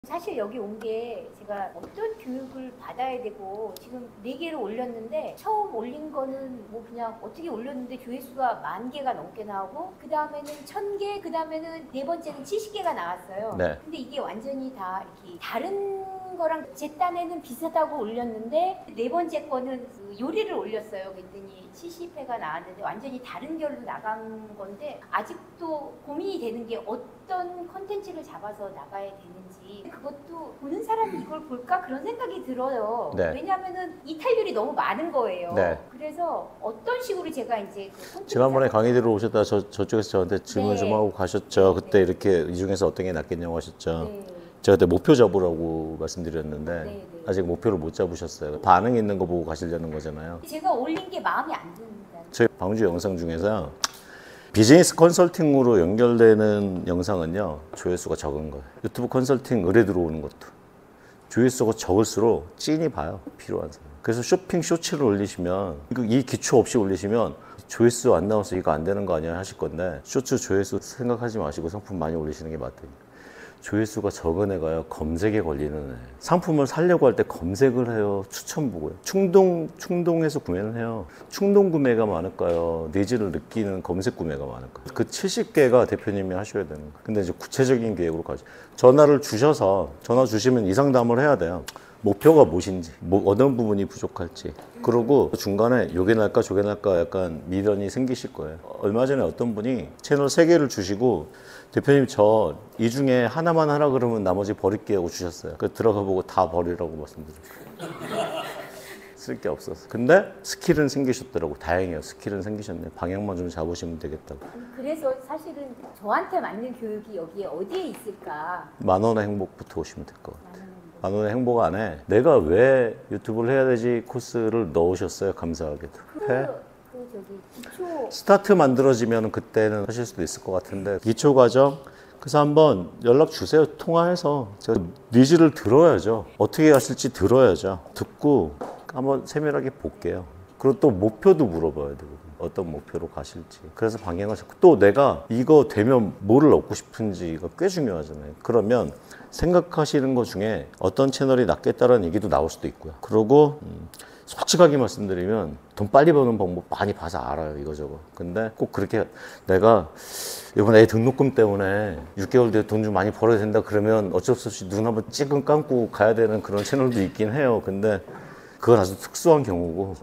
사실 여기 온 게 제가 어떤 교육을 받아야 되고 지금 4개를 올렸는데 처음 올린 거는 뭐 그냥 어떻게 올렸는데 조회수가 10,000개가 넘게 나오고 그 다음에는 1,000개, 그 다음에는 네 번째는 70개가 나왔어요. 네. 근데 이게 완전히 다 이렇게 다른 거랑 제 딴에는 비슷하다고 올렸는데 네 번째 거는 그 요리를 올렸어요. 그랬더니 70회가 나왔는데 완전히 다른 결로 나간 건데 아직도 고민이 되는 게 어떤 컨텐츠를 잡아서 나가야 되는지 그것도 보는 사람이 이걸 볼까 그런 생각이 들어요. 네. 왜냐하면은 이탈률이 너무 많은 거예요. 네. 그래서 어떤 식으로 제가 이제 그 콘텐츠 지난번에 강의 들어오셨다 저쪽에서 저한테 질문 네. 좀 하고 가셨죠. 그때 이렇게 이 중에서 어떤 게 낫겠냐고 하셨죠. 네. 제가 그때 목표 잡으라고 말씀드렸는데 네. 아직 목표를 못 잡으셨어요. 반응 있는 거 보고 가시려는 거잖아요. 제가 올린 게 마음에 안 듭니다. 저희 방주 영상 중에서 비즈니스 컨설팅으로 연결되는 영상은요 조회수가 적은 거예요. 유튜브 컨설팅 의뢰 들어오는 것도 조회수가 적을수록 찐이 봐요. 필요한 사람. 그래서 쇼핑 쇼츠를 올리시면 이 기초 없이 올리시면 조회수 안 나와서 이거 안 되는 거 아니야 하실 건데 쇼츠 조회수 생각하지 마시고 상품 많이 올리시는 게 맞다니까. 조회수가 적은 애가요 검색에 걸리는 애. 상품을 사려고 할 때 검색을 해요. 추천 보고요. 충동해서 구매를 해요. 충동 구매가 많을까요? 니즈를 느끼는 검색 구매가 많을까요? 그 70개가 대표님이 하셔야 되는 거예요. 근데 이제 구체적인 계획으로 가죠. 전화 주시면 이 상담을 해야 돼요. 목표가 무엇인지, 어느 부분이 부족할지. 그리고 중간에 요게 날까 저게 날까 약간 미련이 생기실 거예요. 얼마 전에 어떤 분이 채널 3개를 주시고 대표님 저 이 중에 하나만 하라 그러면 나머지 버릴게요 하고 주셨어요. 그 들어가 보고 다 버리라고 말씀드렸어요. 쓸 게 없었어. 근데 스킬은 생기셨더라고. 다행이에요. 스킬은 생기셨네. 방향만 좀 잡으시면 되겠다고. 그래서 사실은 저한테 맞는 교육이 여기에 어디에 있을까? 10,000원의 행복부터 오시면 될 것 같아요. 10,000원의 행복 안에 내가 왜 유튜브를 해야 되지 코스를 넣으셨어요. 감사하게도. 기초 스타트 만들어지면 그때는 하실 수도 있을 것 같은데 기초 과정 그래서 한번 연락 주세요. 통화해서 제가 니즈를 들어야죠. 어떻게 하실지 들어야죠. 듣고 한번 세밀하게 볼게요. 그리고 또 목표도 물어봐야 되거든요. 어떤 목표로 가실지. 그래서 방향을 잡고 또 내가 이거 되면 뭐를 얻고 싶은지가 꽤 중요하잖아요. 그러면 생각하시는 것 중에 어떤 채널이 낫겠다라는 얘기도 나올 수도 있고요. 그리고 솔직하게 말씀드리면 돈 빨리 버는 방법 많이 봐서 알아요. 이거저거. 근데 꼭 그렇게 내가 이번에 애 등록금 때문에 6개월 뒤에 돈 좀 많이 벌어야 된다 그러면 어쩔 수 없이 눈 한번 찌끔 감고 가야 되는 그런 채널도 있긴 해요. 근데 그건 아주 특수한 경우고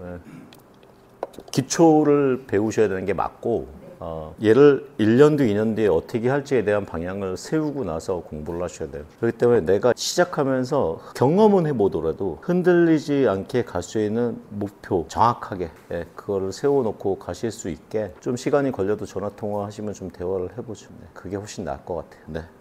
기초를 배우셔야 되는 게 맞고 얘를 1년 뒤, 2년 뒤에 어떻게 할지에 대한 방향을 세우고 나서 공부를 하셔야 돼요. 그렇기 때문에 내가 시작하면서 경험은 해보더라도 흔들리지 않게 갈 수 있는 목표 정확하게 그거를 세워놓고 가실 수 있게 좀 시간이 걸려도 전화통화 하시면 좀 대화를 해보죠. 그게 훨씬 나을 것 같아요. 네.